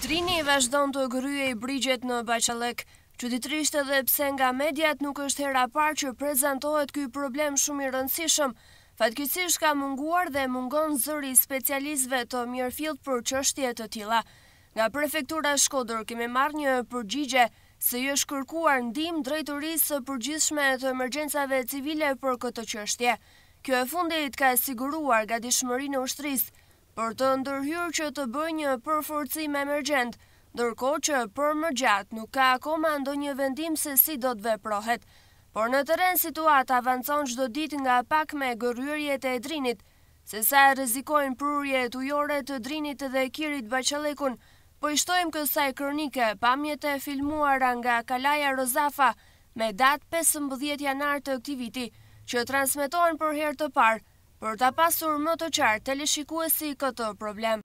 Drini vazhdon të gryej brigjet në Baqallek. Çuditërisht edhe pse nga mediat nuk është hera parë që prezantohet ky problem shumë i rëndësishëm, fatkeqësisht ka munguar dhe mungon zëri i specialistëve të mirëfillt për çështje të tilla. Nga prefektura Shkodër kemi marrë një përgjigje se i është kërkuar ndihmë drejtorisë së përgjithshme të emergjencave civile për këtë çështje. Kjo e fundit ka siguruar gatishmërinë e ushtrisë për të ndërhyrë që të bëjë një përforcim emergjent, ndërkohë që për më gjatë nuk ka akoma ndonjë vendim se si do të veprohet. Por në terren situata avancon çdo ditë nga pak me gërryrjet e Drinit, se sa rrezikojnë prurjet ujore të Drinit dhe Kirit Baqallekun. Po i shtojmë kësaj kronike pamjet e filmuara nga Kalaja Rozafa me datë 15 janar të këtij viti, që transmetohen për herë të parë, për ta pasur më të qartë teleshikuesi këtë problem.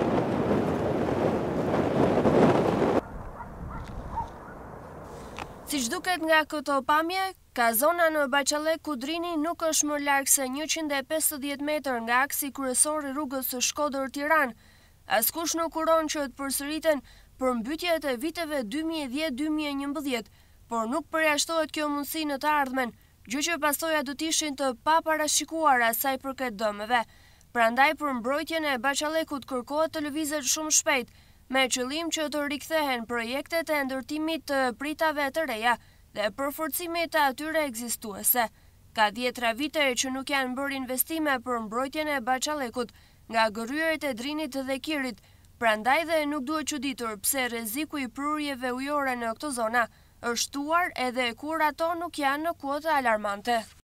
Siç duket nga këto pamje, ka zona në Baqallek ku Drini nuk është më larg se 150 metër nga aksi kryesor i rrugës së Shkodër-Tiranë. Askush nuk uron që të përsëriten përmbytjet e viteve 2010-2011, por nuk përjashtohet kjo mundësi në të ardhmen, gjë që pasojat do të ishin të paparashikuara sa i përket dëmeve. Prandaj për mbrojtjen e Baqallekut kërkohet të lëvizet shumë shpejt, me qëllim që të rikthehen projektet e ndërtimit të pritave të reja dhe përforcimit të atyre ekzistuese. Ka 10 vite që nuk janë bërë investime për mbrojtjen e Baqallekut nga gërryrjet e Drinit dhe Kirit, prandaj dhe nuk duhet çuditur pse rreziku i prurjeve ujore në këto zona është shtuar edhe kur ato nuk janë në kuote alarmante.